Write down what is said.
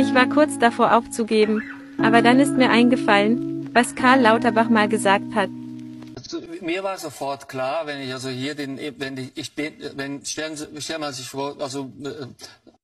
Ich war kurz davor aufzugeben, aber dann ist mir eingefallen, was Karl Lauterbach mal gesagt hat. Mir war sofort klar, wenn ich also hier stellen Sie sich vor, also